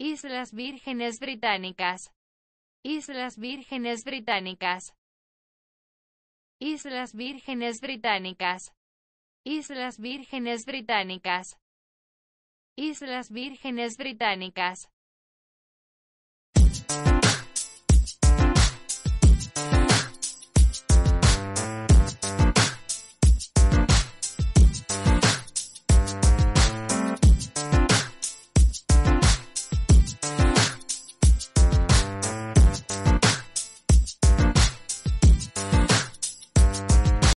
Islas Vírgenes Británicas. Islas Vírgenes Británicas. Islas Vírgenes Británicas. Islas Vírgenes Británicas. Islas Vírgenes Británicas.